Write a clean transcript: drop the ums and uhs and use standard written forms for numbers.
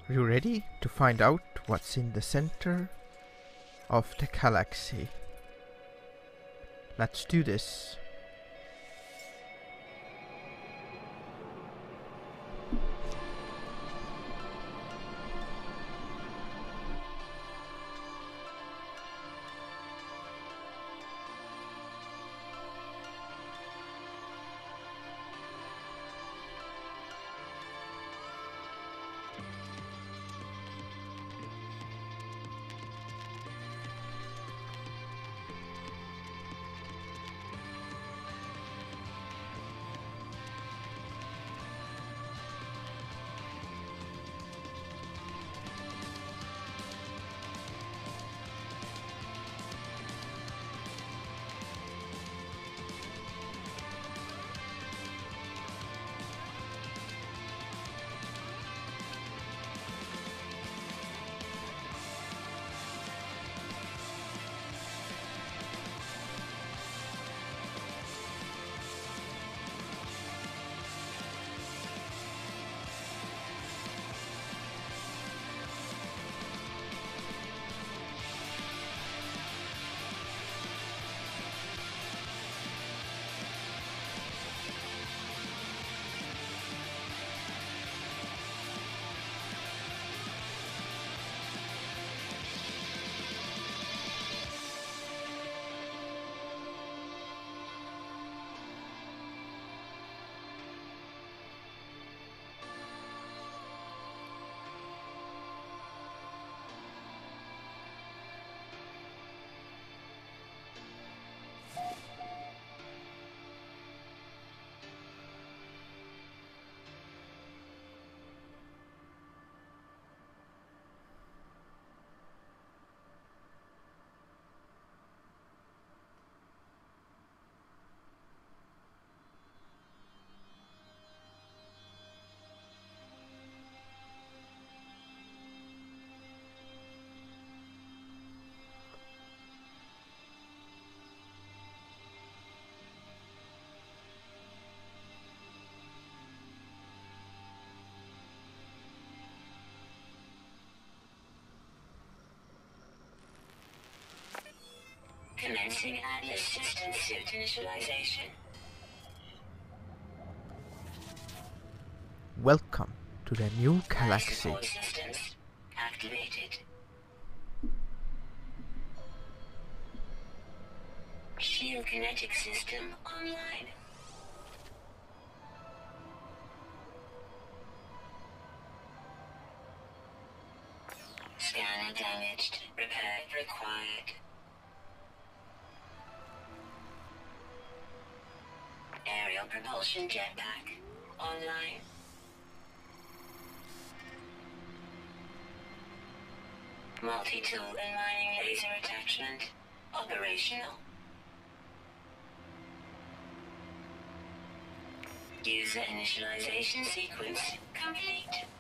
Are you ready to find out what's in the center of the galaxy? Let's do this. Commencing Atlas System Suit Initialization. Welcome to the new galaxy. Support systems activated. Shield kinetic system online. Scanner damaged. Repair required. Aerial propulsion jetpack online. Multi-tool and mining laser attachment operational. User initialization sequence complete.